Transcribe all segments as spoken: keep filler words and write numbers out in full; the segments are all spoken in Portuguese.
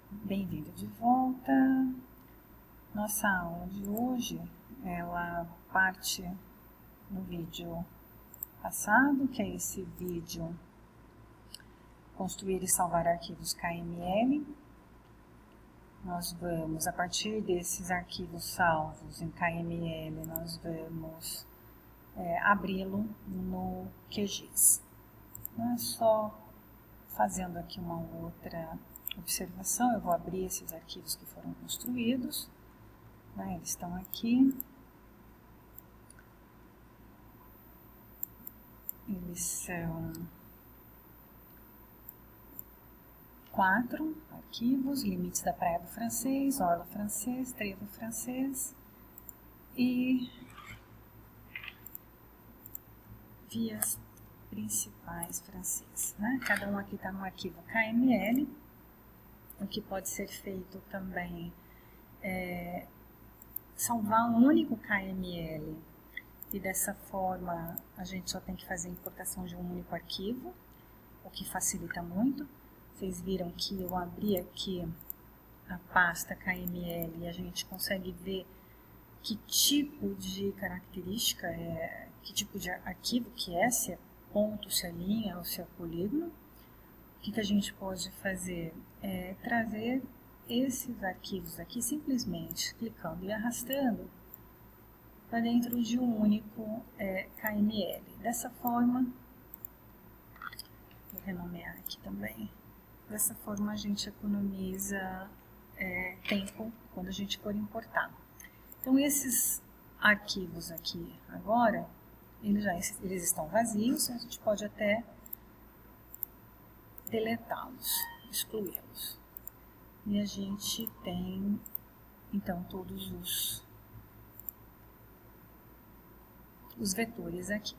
Bem-vindo de volta. Nossa aula de hoje, ela parte no vídeo passado, que é esse vídeo Construir e Salvar Arquivos K M L. Nós vamos, a partir desses arquivos salvos em K M L, nós vamos é, abri-lo no Q G I S. Não é só fazendo aqui uma outra observação, eu vou abrir esses arquivos que foram construídos, né, eles estão aqui, eles são quatro arquivos: limites da Praia do Francês, Orla Francês, Trevo Francês e vias principais francês, né? Cada um aqui está no arquivo K M L. O que pode ser feito também é salvar um único K M L, e dessa forma a gente só tem que fazer a importação de um único arquivo, o que facilita muito. Vocês viram que eu abri aqui a pasta K M L e a gente consegue ver que tipo de característica, é, que tipo de arquivo que é, se é ponto, se é linha ou se é polígono. O que, que a gente pode fazer? É trazer esses arquivos aqui simplesmente clicando e arrastando para dentro de um único é, K M L. Dessa forma, vou renomear aqui também, dessa forma a gente economiza é, tempo quando a gente for importar. Então esses arquivos aqui agora, eles, já, eles estão vazios, a gente pode até deletá-los, excluí-los. E a gente tem, então, todos os, os vetores aqui.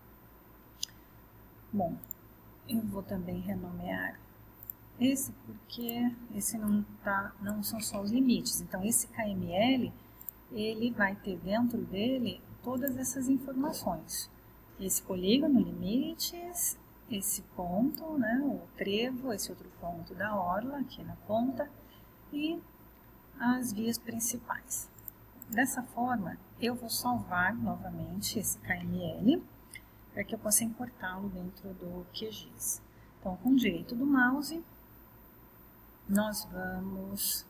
Bom, eu vou também renomear esse, porque esse não, tá, não são só os limites. Então, esse K M L, ele vai ter dentro dele todas essas informações. Esse polígono, limites, esse ponto, né, o trevo, esse outro ponto da orla, aqui na ponta, e as vias principais. Dessa forma, eu vou salvar novamente esse K M L, para que eu possa importá-lo dentro do Q G I S. Então, com o direito do mouse, nós vamos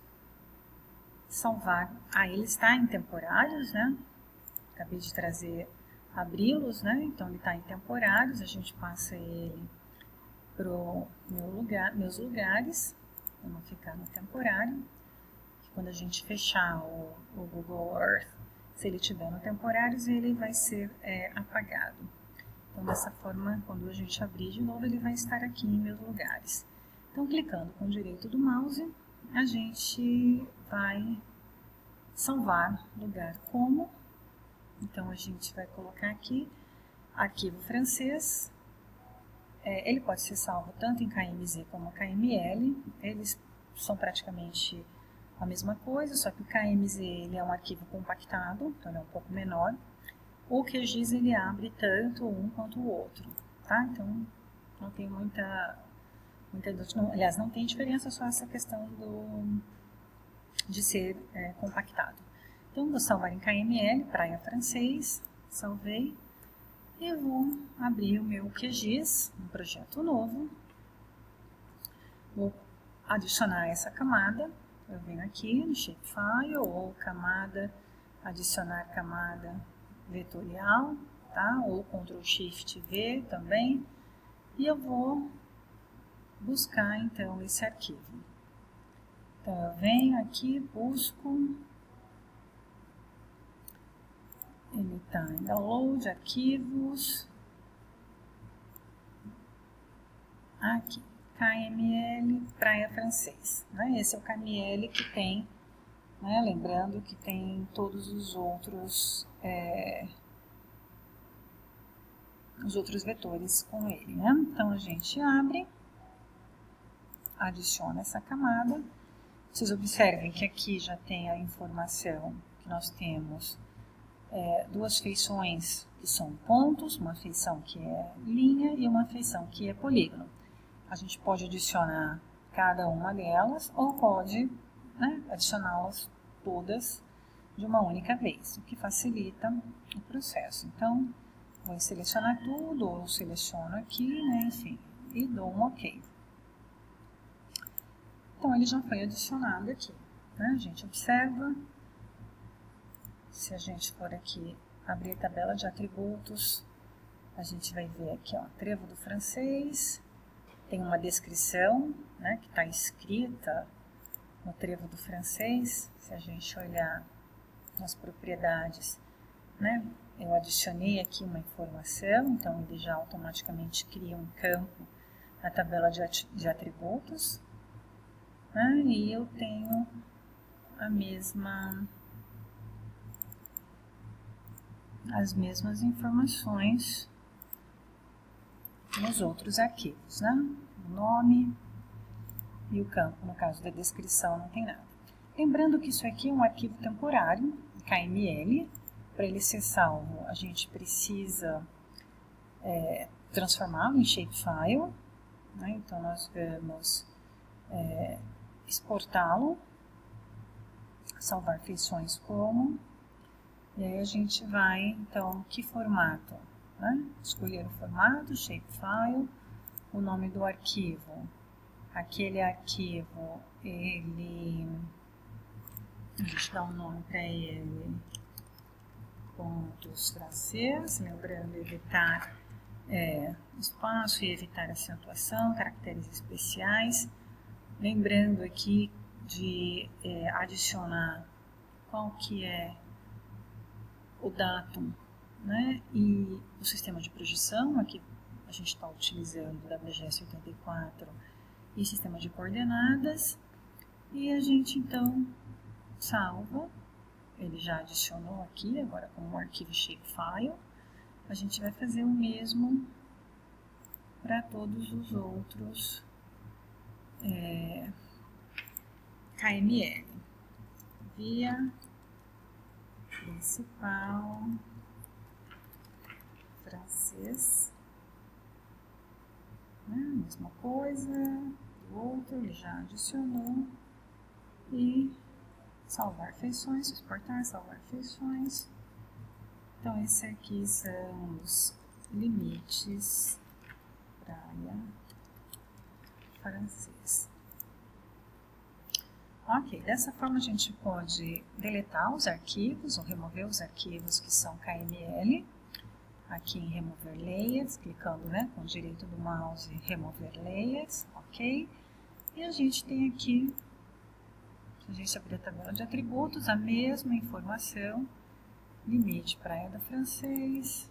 salvar. Ah, ele está em temporários, né? Acabei de trazer, abri-los, né? Então, ele está em temporários, a gente passa ele para meu lugar, meus lugares, para não ficar no temporário. Quando a gente fechar o, o Google Earth, se ele estiver no temporários, ele vai ser é, apagado. Então, dessa forma, quando a gente abrir de novo, ele vai estar aqui em meus lugares. Então, clicando com o direito do mouse, a gente vai salvar lugar como. Então, a gente vai colocar aqui arquivo francês. É, ele pode ser salvo tanto em K M Z como K M L. Eles são praticamente a mesma coisa, só que o K M Z ele é um arquivo compactado, então ele é um pouco menor. O Q G I S ele abre tanto um quanto o outro, tá? Então, não tem muita... muita não, aliás, não tem diferença, só essa questão do, de ser é, compactado. Então, vou salvar em K M L, Praia Francês, salvei, e vou abrir o meu Q G I S, um projeto novo. Vou adicionar essa camada, eu venho aqui no Shapefile, ou camada, adicionar camada vetorial, tá? Ou control shift V também, e eu vou buscar, então, esse arquivo. Então, eu venho aqui, busco, ele está em download, arquivos, aqui, K M L, Praia Francês, né? Esse é o K M L que tem, né? Lembrando que tem todos os outros, é, os outros vetores com ele, né? Então, a gente abre, adiciona essa camada. Vocês observem que aqui já tem a informação que nós temos é, duas feições que são pontos, uma feição que é linha e uma feição que é polígono. A gente pode adicionar cada uma delas, ou pode, né, adicioná-las todas de uma única vez, o que facilita o processo. Então, vou selecionar tudo, ou seleciono aqui, né, enfim, e dou um OK. Então, ele já foi adicionado aqui, né? A gente observa, se a gente for aqui abrir a tabela de atributos, a gente vai ver aqui, ó, trevo do francês, tem uma descrição, né, que está escrita no trevo do francês. Se a gente olhar nas propriedades, né, eu adicionei aqui uma informação, então ele já automaticamente cria um campo na tabela de, de atributos, né, e eu tenho a mesma, as mesmas informações nos outros arquivos, né? O nome e o campo, no caso da descrição, não tem nada. Lembrando que isso aqui é um arquivo temporário, K M L. Para ele ser salvo, a gente precisa é, transformá-lo em shapefile, né? Então, nós vamos é, exportá-lo, salvar feições como, e aí a gente vai, então, que formato? Né? Escolher o formato, shapefile, o nome do arquivo. Aquele arquivo, ele, a gente dá um nome para ele, pontos francês, lembrando evitar é, espaço e evitar acentuação, caracteres especiais. Lembrando aqui de é, adicionar qual que é o datum, né, e o sistema de projeção. Aqui a gente está utilizando o W G S oitenta e quatro e sistema de coordenadas, e a gente então salva. Ele já adicionou aqui, agora como um arquivo shapefile. A gente vai fazer o mesmo para todos os outros é, K M L. Via principal francês, né? Mesma coisa, o outro ele já adicionou, e salvar feições, exportar, salvar feições. Então, esse aqui são os limites praia francês. Ok, dessa forma a gente pode deletar os arquivos ou remover os arquivos que são K M L. Aqui em Remover Layers, clicando, né, com o direito do mouse, Remover Layers, ok. E a gente tem aqui, se a gente abrir a tabela de atributos, a mesma informação, limite praia da francês,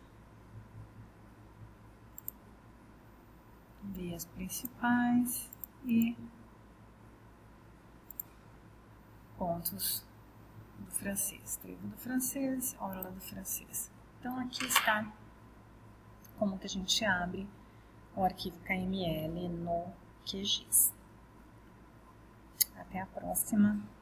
vias principais e pontos do francês, trevo do francês, orla do francês. Então, aqui está como que a gente abre o arquivo K M L no Q G I S. Até a próxima.